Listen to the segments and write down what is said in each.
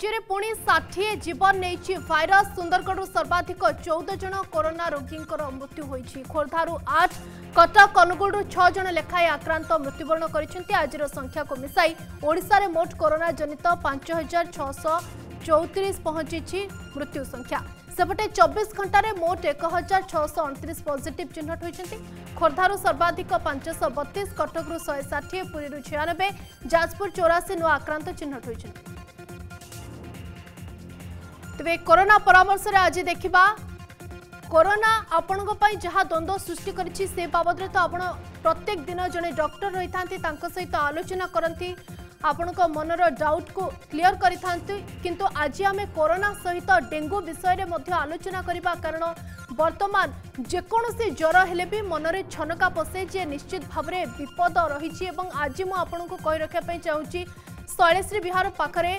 राज्य में पुणी 60 जीवन नहीं भाइरस सुंदरगढ़ सर्वाधिक 14 जन कोरोना रोगी मृत्यु होती खोर्धारू 8 कटक अनुगुल 6 जन लेखाएं आक्रांत मृत्युवरण कर आज संख्या को मिसाई ओडिशा रे मोट कोरोना जनित 5634 पहुंची मृत्यु संख्या सेपटे 24 घंटे मोट 1629 पॉजिटिव चिन्हट होती खोर्धारू सर्वाधिक 532 कटकू 160 पुरी 96 जाजपुर 84 नुआ आक्रांत चिन्हट होती तेरे कोरोना परामर्श रे आज देखिबा कोरोना आपण जहाँ द्वंद्व सृष्टि करिछि से बाबद तो आपण प्रत्येक दिन जने डॉक्टर रही थांती तांको सहित आलोचना करंती आपण मनर डाउट को क्लियर करि थांती किंतु आज आमे कोरोना सहित डेंगू विषय रे मध्य आलोचना करिबा कारण वर्तमान जेकोसी ज्वर हेले भी मनरे छनका पसे जे निश्चित भाव में विपद रही आज मु आपण को कहि रखा पई चाहूची शैलेश्री विहार पाखरे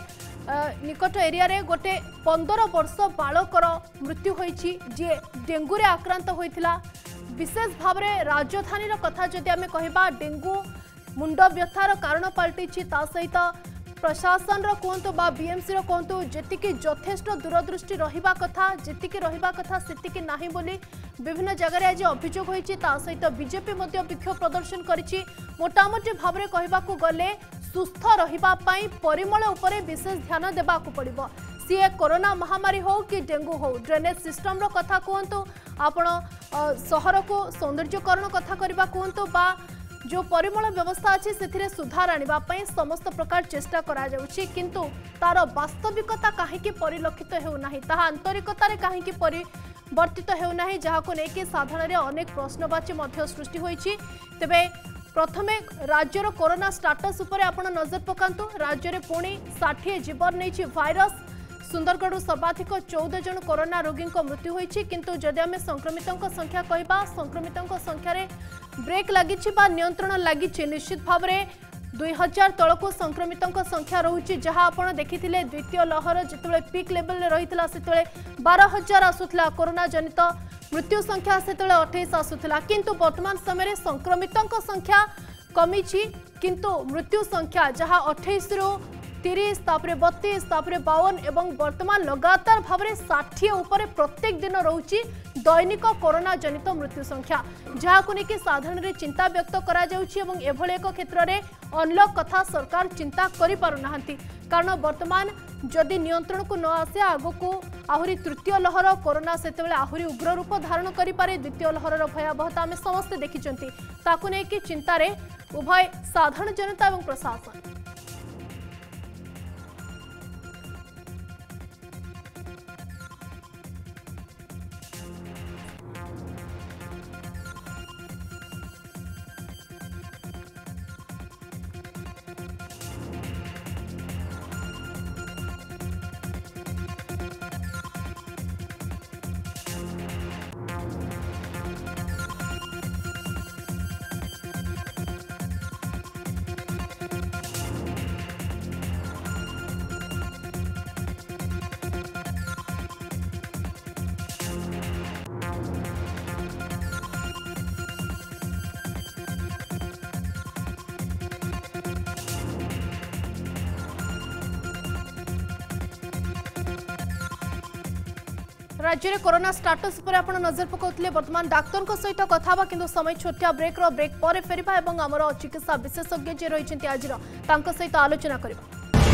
निकट एरिया रे गोटे 15 वर्ष बालकर मृत्यु होईछि जे डेंगू रे आक्रांत होइथिला विशेष भाव में राजधानी कथा जदि आमे कहिबा डेंगू मुंड व्यथार कारण पलटिछि ता सहित प्रशासन कहतु बा बीएमसी कहतु जी यथेष्ट दूरदृष्टि रहिबा कथा जी रहिबा कथा सेतिकी नाही बोली विभिन्न जगह आज अभियोग होईछि ता सहित बीजेपी मध्य विक्षोभ प्रदर्शन करिछि मोटामोटी भाव में कहबाकू गले सुस्थ रहिबा पई परिमल उपरे विशेष ध्यान देबाकू पड़िबो सीए कोरोना महामारी हो कि डेंगू हो ड्रेनेज सिस्टम रो कथा कहतु आपण सहर को सौंदर्यकरण कथा करबा कहतु बा जो परिमल व्यवस्था अच्छी से सुधार आने समस्त प्रकार चेष्टा करा जाउछि किंतु तार वास्तविकता कहीं परिलक्षित होना ताहा आंतरिकता कहीं परिवर्तित होना जहाँ को लेकिन साधारण अनेक प्रश्नवाची सृष्टि होइछि तेबे प्रथमे राज्यर कोरोना स्टाटस उपर आपण नजर पकांतु राज्य में पुणी 60 जीवन नहीं भाइरस सुंदरगढ़ सर्वाधिक 14 जन कोरोना रोगी मृत्यु होइछि किंतु जदि आमे संक्रमितों संख्या कहबा संक्रमितों संख्या रे ब्रेक लगी नियंत्रण लगी निश्चित भाव में 2000 तलक संक्रमितों संख्या रोचे जहां आपण देखिथिले द्वितीय लहर जिते पीक लेवल रे रहितला सेतले 12000 आसुथला कोरोना जनित मृत्यु संख्या सेतले 28 आसुथला किंतु वर्तमान समय संक्रमितों संख्या कमी किंतु मृत्यु संख्या जहां 28 रु 30 तापरे 32 तापरे 52 एवं वर्तमान लगातार भाव में 60 उपरे प्रत्येक दिन रोची दैनिक कोरोना जनित मृत्यु संख्या जहाँ को लेकिन साधारण रे चिंता व्यक्त करा जाउछि एवं एभले एक क्षेत्र में अनलॉक कथा सरकार चिंता करि पारु नाहंती कारण वर्तमान जदि नियंत्रण को न आसे आगो को आहुरी तृतीय लहर कोरोना सेतेबेले आहुरी उग्र रूप धारण करि पारे द्वितीय लहर भयावहता आमे समस्त देखिचंती ताकू नै कि चिंता रे उभय साधारण जनता एवं प्रशासन राज्य में कोरोना स्टाटस पर आप नजर पकाउथिले वर्तमान डाक्तर सहित कथा किंतु समय छोटिया ब्रेक पर फेरिबा एवं आमर चिकित्सा विशेषज्ञ जे रही आज सहित आलोचना करबा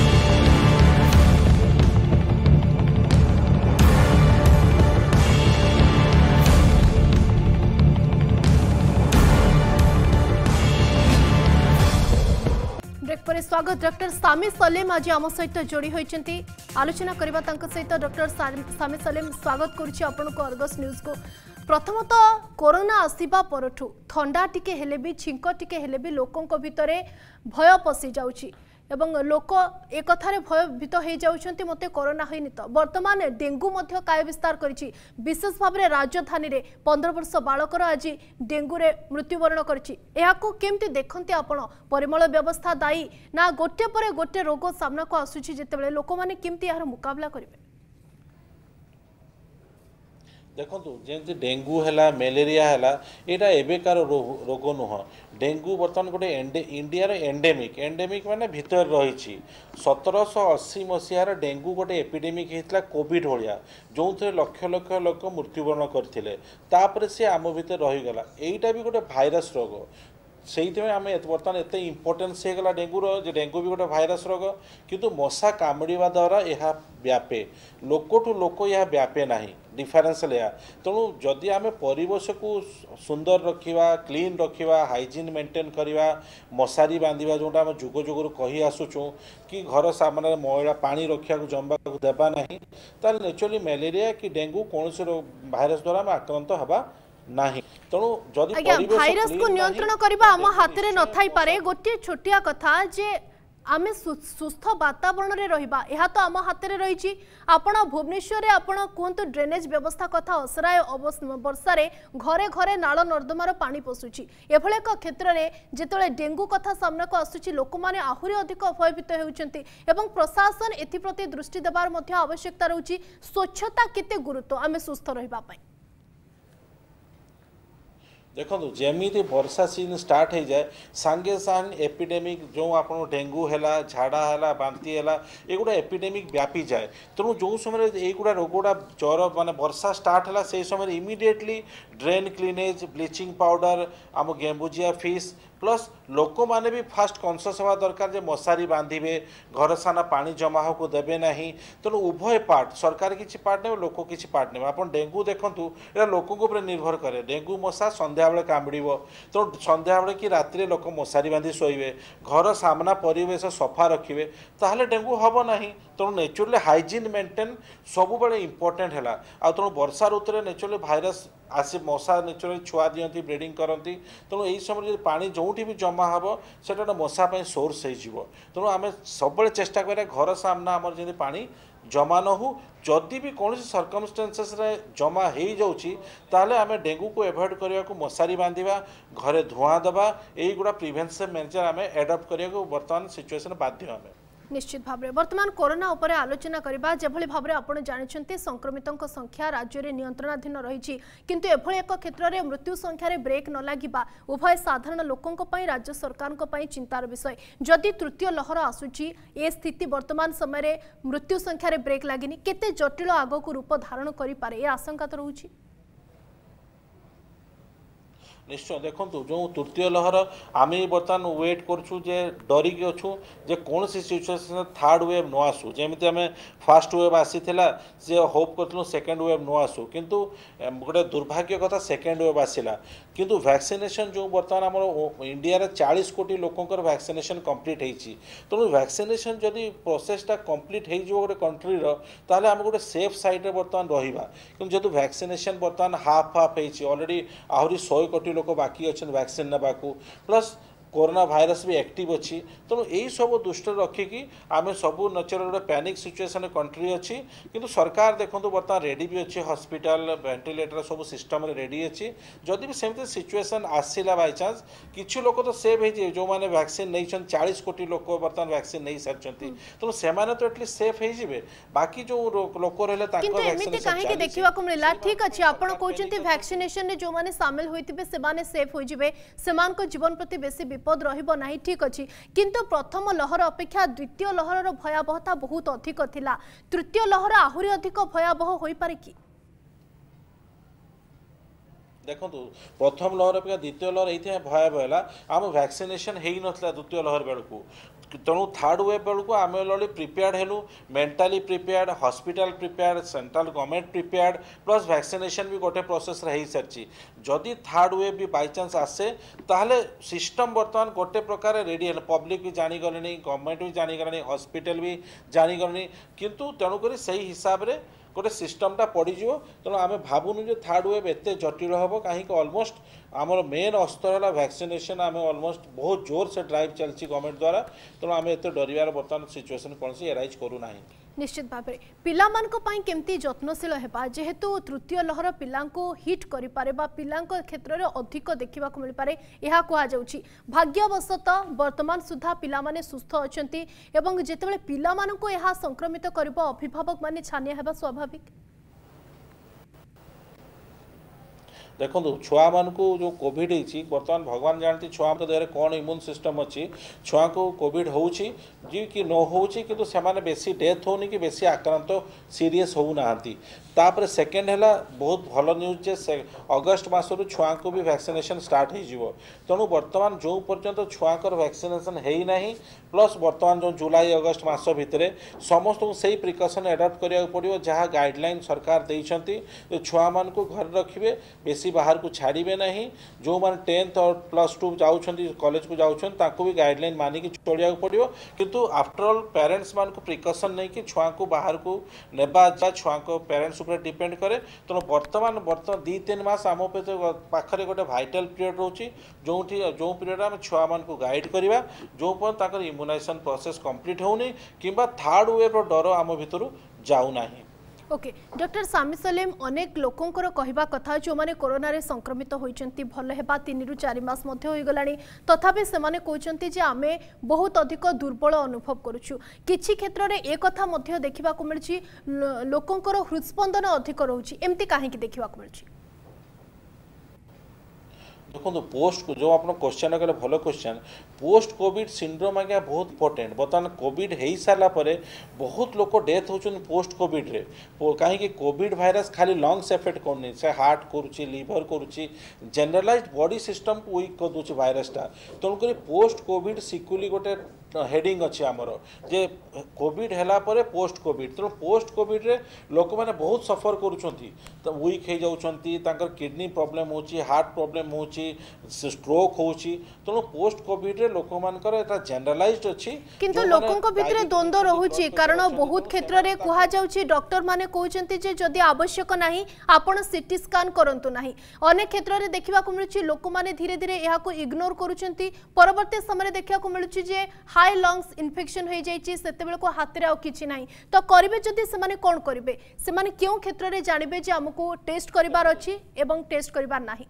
पर स्वागत डॉक्टर सामी सलीम आज आम सहित जोड़ी होती आलोचना करबा सहित डॉक्टर सामी सलीम स्वागत करुच्ची आपण को अर्गस न्यूज को प्रथमतः कोरोना आसीबा परठू थंडा टिके हेले भी छिंक टिके हेले भी लोकों भितर भय पशि जाउची एवं लोक एक कथारे भयभीत हो जाउछंती मते कोरोना होइनि तो वर्तमान डेंगू मध्य काय विस्तार करिछि विशेष भाव में राजधानी रे 15 वर्ष बालकर आज डेंगू रे मृत्युवरण करिछि एहाको केमति देखंती आपण परिमल व्यवस्था दायी ना गोटे परे गोटे रोग सामना को आसुछि जेतेबेले लोक माने केमति यार मुकाबला करिवे देखो जमी डेंगू है मेलेरिया है यहाँ एबेकार रोग नुह डेंगू बर्तमान गोटे इंडिया एंडेमिक एंडेमिक माने भितर रही 1780 मसीहार डेंगू गोटे एपिडेमिक होता कोविड भाया जो थे लक्ष लक्ष लोक मृत्युवरण करते सी आम भितर रहीगला यहीटा भी गोटे भाइरस रोग से आम बर्तमान एत इम्पोर्टेन्स होगा डेंगूर जे डेंगू भी गोटे भाइरस रोग किंतु मशा कामुड़ा द्वारा यह व्यापे लोक ठू लोक यह व्यापे ना डिफरेन्स या तेणु जदि आम परिवेश को सुंदर रखा क्लीन रखा हाइजीन मेंटेन करवा मशारी बांधा जोटा आम जुग जुगर कही आसुचु कि घर सामने मैला पानी रखा जमा देवा ना ताल नेचुराली मलेरिया कि डेंगू कौन भाइरस द्वारा आम आक्रांत हवा नहीं तेणु जदि भाइरस को नियंत्रण करबा हम हाथ रे न थाई पारे गोटे छोटिया कथा जे आमे सुस्थ वातावरण रे रहिबा एहा तो आम हाथ रे रही आपण भुवनेश्वर आपण कहतु ड्रेनेज व्यवस्था कथा असराय वर्षा रे घरे घरे नाल नर्दमार पानी पशुची एभले एक क्षेत्र रे जेतले डेंगू कथा सामना को आसुची लोक माने आहुरी अधिक भयभीत होउचंती एवं प्रशासन एथि प्रति दृष्टि देबार मध्ये आवश्यकता रहउची स्वच्छता केते गुरुत्व आमे सुस्थ रहिबा पई देखो जमी वर्षा सीजन स्टार्ट हो जाए सांगे सांग एपिडेमिक जो आप डेंगू है झाड़ा है बांती है ये गुड़ा एपिडेमिक व्यापी जाए तेणु जो समय युवा रोगुड़ा ज्वर माने वर्षा स्टार्ट है से समय immediately drain cleaning bleaching powder आम गेंबुजिया फिश प्लस लोक माने भी फास्ट कॉन्शियस हवा दरकार जे मशारी बांधे घर साना पानी जमा हो देवे ना तेणु उभय पार्ट सरकार किसी पार्ट ने लोक किसी पार्ट ने आप डेंगू देखूँ यहाँ लोक निर्भर करे डेंगू मशा संध्या बेले कामुड़ तेणु संध्या बेले कि राति लोक मशारी बांधि शोबे घर सामना परिवेश सफा रखिए ताहले डेंगू हम ना तेणु नेचुराली हाइजीन मेंटेन सब बड़े इंपोर्टेंट है तेणु वर्षा ऋतु में नेचुराली भाइरस आसी मशा नेचुराली छुआ दिखती ब्रिडिंग करती तेणु यही समय पानी जोटी भी जमा हम से मशा सोर्स हो तेणु आम सब चेष्टा करें घर सामना आम जमी पानी जमा न हो जदि भी कौन सर्कमस्टेंसेस जमा हो जाऊँगी ताहले आम डेंगू को एवॉइड करने को मशारी बांधा घरे धुआं देवा यही गुड़ा प्रिवेंशन मेजर आम एडप्ट करने बर्तमान सिचुएसन बाध्य आम निश्चित भाव में बर्तमान कोरोना उपरे आलोचना करबा जेभली भाव में आपण जानिछन्ते संक्रमितों संख्या राज्य में नियंत्रणाधीन रही किंतु एभली एक क्षेत्र में मृत्यु संख्यार ब्रेक न लगिबा उभय साधारण लोकों पई राज्य सरकार चिंतार विषय जदि तृतीय लहर आसुची ए स्थिति वर्तमान समय मृत्यु संख्यार ब्रेक लगिनी केते जटिल आगक रूप धारण करि पारे ए आशंका तो रहुची निश्चय देखो जो तृतीय लहर आम बर्तमान वेट करूँ डरिकी अच्छू जे कौन सी सिचुएसन थर्ड वेव न आसू जमी आम फास्ट वेव आसी जे होप करूँ सेकेंड वेव न आसू किंतु गोटे दुर्भाग्य कथा सेकेंड वेव आसला किंतु वैक्सीनेशन जो बर्तमान आम इंडिया 40 कोटी लोकंर वैक्सीनेशन कंप्लीट होती तेणु वैक्सीनेशन जदि प्रोसेसटा कंप्लीट हो गोटे कंट्रीर ताहले आम गोटे सेफ साइड बर्तमान रहा कि जेहतु वैक्सीनेशन बर्तमान हाफ हाफ ऑलरेडी आहरी 100 कोटी लोक बाकी अच्छा वैक्सीन नाकू प्लस कोरोना भाइरस भी एक्टिव अच्छी तेणु यही सब दृष्टि रखिकी आम सब नेचुरल गोटे पैनिक सिचुएसन कंट्री अच्छी किंतु सरकार देखो बर्तमान रेडी भी अच्छी हॉस्पिटल वेंटिलेटर सब सिस्टम रेडी अच्छी जदि भी सेमती सिचुएसन आसला बाय चांस किसी लोक तो सेव हो जो मैंने वैक्सीन नहीं 40 कोटी लोक बर्तमान वैक्सीन नहीं सारी तेणु से तो एटलिस्ट सेफ हो बाकी जो लोक रही देखा मिला ठीक अच्छे आपड़ कहते वैक्सीनेशन में जो मैंने सामिल होते से सेफ हो जीवन प्रति बेसी विपद रहिबो नाही ठीक अछि किंतु प्रथम लहर अपेक्षा द्वितीय लहर भयावहता बहुत अधिक थिला तृतीय लहर आहुरी अधिक भयावह होई पारे कि देखो प्रथम लहर अपेक्षा द्वितीय लहर ये भयावह है आम वैक्सीनेशन हो ना द्वितीय लहर बेलू तेणु थर्ड वेव बेलू आम ऑलरेडी प्रिपेयर्ड हेलु mentally prepared hospital prepared central government prepared plus vaccination भी गोटे प्रोसेस हो सारी जदि थर्ड वेव भी बाय चांस आसे ताहले सिस्टम बर्तमान गोटे प्रकार रेडी है पब्लिक भी जानीगले गवर्नमेंट भी जानीगले हॉस्पिटल भी जानीगले किंतु तेणुक से हिसाब से गोटे सिस्टमटा पड़ज तेणु आम भावुनु जो थर्ड वेव एत जटिल हम कहीं ऑलमोस्ट आमर मेन अस्त्र है वैक्सीनेशन आम ऑलमोस्ट बहुत जोर से ड्राइव चलती गवर्नमेंट द्वारा तेणु आम एत डर बर्तमान सिचुएसन कौन एराइज करूना निश्चित भाव में पिलामानक पई केमती जत्नशील हेबा जेहेतु तृतीय लहर पिलांको हिट करि पारे बा पिलांको क्षेत्र रे अधिक देखिबा को मिल पारे एहा कुआ जाउची भाग्यवशत वर्तमान सुधा पिला माने सुस्थ अछंती एवं जेतेबेले पिला माननको एहा संक्रमित करबो अभिभावक माने छानिया हेबा स्वाभाविक देखो छुआ मान को जो कोविड होती बर्तमान भगवान जानती छुआ देह कौन इम्यून सिस्टम अच्छी छुआ को कोविड होची कि न हो कि से बेसी डेथ होनी कि बेसी आक्रांत सीरीयस होना तापर सेकेंड है बहुत भल न्यूज जे अगस्ट मसरू छुआ को भी वैक्सीनेशन स्टार्ट हो तेणु बर्तमान जो पर्यंत छुआकर वैक्सीनेशन है प्लस बर्तमान जो जुलाई अगस्ट मास भितर समस्त को सही प्रिकसन एडप्ट करा पड़ो जहाँ गाइडलाइन सरकार देती छुआ मान को घर रखिए बेसी बाहर को छाड़े ना जो मैंने 10th और +2 जाऊँच कॉलेज को जाऊँ भी गाइडलाइन मानिक चलिया पड़ो किंतु आफ्टर ऑल पेरेंट्स मान को प्रिकसन नहीं कि छुआ को बाहर को नेबा छुआ को पेरेंट्स डिपेंड करे तेणु बर्तमान 2-3 मास आम पाखे गोटे भाइटाल पीरियड रोचे जो पीरियड आम छुआ मान को गाइड करवा जो पर्यटन इम्यूनाइजेशन प्रोसेस कंप्लीट होनी किंबा थर्ड वेव डर आम भितर जाऊना। ओके डॉक्टर सामी सलीम अनेक लोकंकर कहवा कथा जो माने कोरोना रे संक्रमित होइचंती भल हेबा 3 ରୁ 4 मास मध्य होई गलानी तथापि से माने कहउचंती जे आमे बहुत अधिक दुर्बल अनुभव करूछु किछि क्षेत्र रे एक कथा मध्य देखिबा को मिलछि लोकंकर हृदस्पंदन अधिक रहउछि एम्ति काहे कि देखिबा को मिलछि। देखो पोस्ट को जो आप क्वेश्चन कले भल क्वेश्चन पोस्ट कोविड सिंड्रोम आज्ञा बहुत इंपोर्टेंट बर्तमान कोविड हो सारा बहुत लोग डेथ होचन पोस्ट कोविड रे कहीं कोविड भाइरस खाली लंग्स एफेक्ट करनी से हार्ट करुच्ची लिवर करुच्ची जनरलाइज्ड बॉडी सिस्टम को वीक कर दूसरी भाइरसटा तेणुक पोस्ट कोविड सिक्युअली गोटे हेडिंग अच्छी आमर जे कोविड है पोस्ट कोविड तेणु पोस्ट कोविड रे लोक मैंने बहुत सफर कर वीक हो जाती किडनी प्रॉब्लम हो हार्ट प्रॉब्लम हो स्ट्रोक हो तेणु पोस्ट कोविड रे लोक मानकर एटा जनरलाइज्ड अछि किंतु लोकंक भितरे द्वंद्व रहउछि कारण बहुत क्षेत्र रे कुहा जाउछि डॉक्टर माने कहउचंती जे जदि आवश्यक नाही आपण सीटी स्कैन करंतु नाही अनेक क्षेत्र रे देखिबा को मिलुछि लोक माने धीरे धीरे एहा को इग्नोर करूचंती परवर्ती समय देखिबा को मिलुछि जे हाई लंग्स इन्फेक्शन हो जाइछि सेते बेले को हाथ रे आ किछि नाही तो करिवे जदि से माने कोन करिवे से माने क्यों क्षेत्र रे जानिबे जे हमको टेस्ट करिवार अछि एवं टेस्ट करिवार नाही।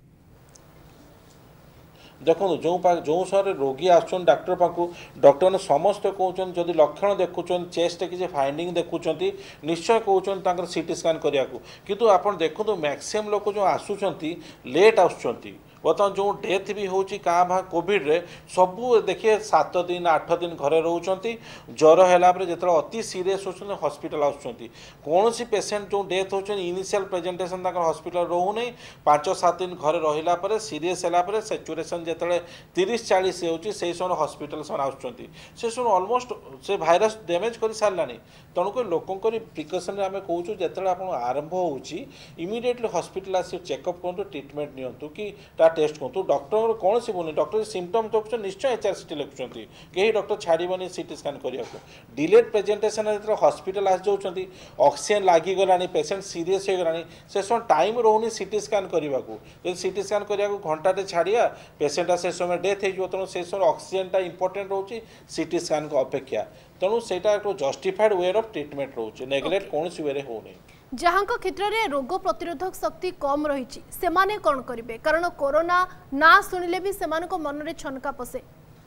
देखो जो सर रोगी आसुन डॉक्टर पाखु डॉक्टर ने समस्त कहते जदि लक्षण देखुं चेस्ट किसी फाइंडिंग देखुं निश्चय कहते सीटी स्कैन करने को किंतु आप देखो मैक्सिमम लोग जो आसुंच लेट आसुंच बर्तमान जो डेथ भी होची क्या भा कोविड रे सबू देखिए 7 दिन 8 दिन घरे रोचंती ज्वर है जो अति सीरीयस होचंती हॉस्पिटल आसुंच कौन सी पेशेंट जो डेथ होचंती इनिशियल प्रेजेंटेशन तक हॉस्पिटल रोने 5-7 दिन घरे रहिला सीरीयस है सैचुरेशन जिते 30-40 होची से समय हॉस्पिटल से आसुंच से सब ऑलमोस्ट से भाइरस डैमेज कर सारा तेणुक लोक प्रिकसन आम कहूँ जो आप आरंभ होची इमिडिएटली हॉस्पिटल आसी चेकअप करूँ ट्रिटमेंट नियंतु कि टेस्ट करूँ डॉक्टर कौन सी बोलनी डॉक्टर सिम्पटम देखुं निश्चय HRCT लिखुं कहीं डॉक्टर छाड़बनी सीटी स्कैन करने को डिलेड प्रेजेंटेशन जो हॉस्पिटल आस जाऊँच ऑक्सीजन लगिगला पेशेंट सीरीयस हो गला से समय टाइम रोनी सीटी स्कैन करने को जब सीटी स्कैन करने को घंटाटे छाड़िया पेशेंटा से समय डेथ हो तेणु से समय ऑक्सीजनटा इंपोर्टेंट रोचे सीटी स्कैन को अपेक्षा तेणु से जस्टिफाइड वे ऑफ ट्रिटमेंट रोचे नेग्लेक्ट कौन सी वे हो जहाँ क्षेत्र में रोग प्रतिरोधक शक्ति कम रही से माने कौन करेंगे कारण कोरोना ना शुणिले भी से मन में छनका पशे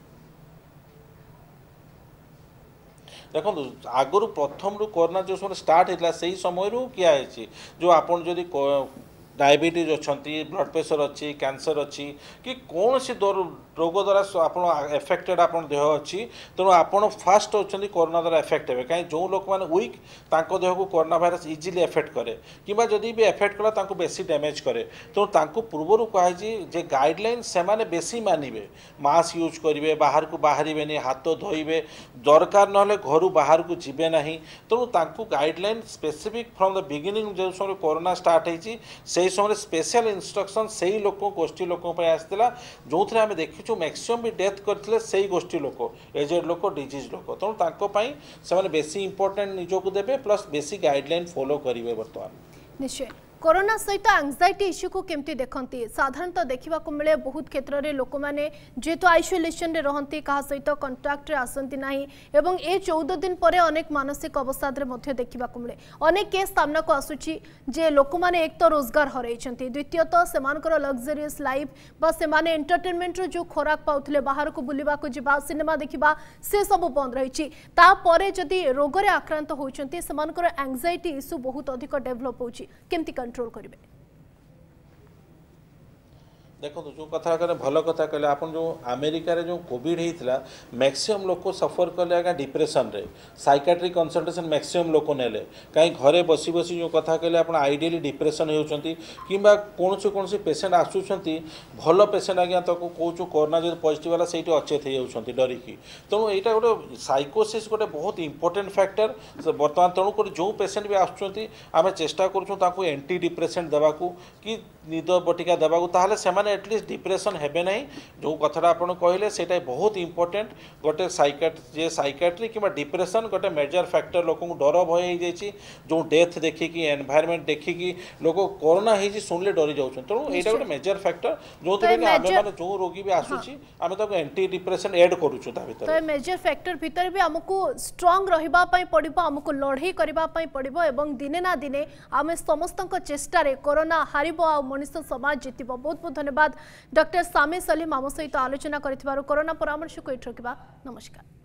देखो आगु प्रथम रू कोरोना जो समय स्टार्ट होता से समय किया जो आपन जदि डायबिटीज अच्छा ब्लड प्रेशर अच्छी कैंसर अच्छी कि कौन सी रोग द्वारा आप एफेक्टेड आप देह अच्छी तेणु आपड़ फास्ट अच्छा कोरोना द्वारा एफेक्ट हे कहीं जो लोक मैंने वीक देह को कोरोना भाइरस इजिली एफेक्ट करे कि जदि भी एफेक्ट कला बेसी डैमेज करे तेणु पूर्वर कहुई गाइडलाइन से बेसी मानवे मास्क यूज करेंगे बाहर को बाहर हाथ धोइबे दरकार ना घर बाहर को जीवे ना तेणु guideline specific from the beginning जो समय कोरोना स्टार्ट होती से समय स्पेशल इंस्ट्रक्शन से ही लोक गोष्ठी लोक आसाला जो थे आम देखीचु मैक्सिमम भी डेथ करते से ही गोष्ठी लोक एजेड लोक डिजीज लोक तेणु से बेसी इंपोर्टेंट निजक देवे प्लस बेसी गाइडलाइन फॉलो करेंगे बर्तमान निश्चय कोरोना सहित एंजाइटी इश्यू को केमती देखती साधारणतः देखा मिले बहुत क्षेत्र में लोक मैंने जेहेतु आइसोलेशन रे रहती क्या सहित कंटाक्ट आसती ना एवं ए 14 दिन पर अनेक मानसिक अवसाद देखा मिले अनेक केस सामना को आसूची जे लोक मैंने एक तो रोजगार हरई द्वितीयतः से लग्जरीयस लाइफ बा से एंटरटेनमेंट जो खोराक पाउले बाहर को बुलवा जा सिनेमा देखा से सब बंद रही जदि रोग में आक्रांत होती एंजाइटी इश्यू बहुत अधिक डेभलप होती कंट्रोल करेंगे देखो जो कथा कहले भल कथा कहले आप जो अमेरिका रे जो कोविड होता मैक्सिमम लोक सफर कले आगे डिप्रेशन रे साइकाट्रिक कंसल्टेशन मैक्सिमम लोक नेले कहीं घरे बसी बसी जो कथा कहले आप आइडियली डिप्रेशन होती कि कौन पेसेंट आसुँच भल पेसेंट आज्ञा तक कौचु कोरोना जो पॉजिटिव वाला से अचेत हो डरिकी तेणु यहाँ गोटे साइकोसिस गोटे बहुत इंपोर्टेंट फैक्टर बर्तमान तेणुक जो पेसेंट भी आसुँच आम चेष्टा करूँ एंटी डिप्रेसेंट देवाकू कि निद बटिका देवाकू ताहले सेमाने एटलिस्ट डिप्रेशन हेबे नहीं जो कथाटा आपन कहले सेटा बहुत इंपोर्टेंट गोटे साइकाट्री कि डिप्रेशन गोटे मेजर फैक्टर लोक डर भय हो जाए जो डेथ देखिकी एनवायरमेंट देखिकी लोक कोरोना हो सुनले डरी जाऊँ तेणु यहाँ गोटे मेजर फैक्टर जो आम जो रोगी भी आसूची आम एंटी डिप्रेशन एड करूँ तो मेजर फैक्टर भितर भी आमको स्ट्रांग रहिबा पड़ो आमको लड़ाई करने पड़ो एवं दिने ना दिने आम समस्त चेष्टा कोरोना हारिबो आ मनुष्य समाज जीतिबो। बहुत बहुत धन्यवाद डॉक्टर सामे सलीम आम सहित आलोचना करिथिबारु कोरोना परामर्श को एठ रखिबा। नमस्कार।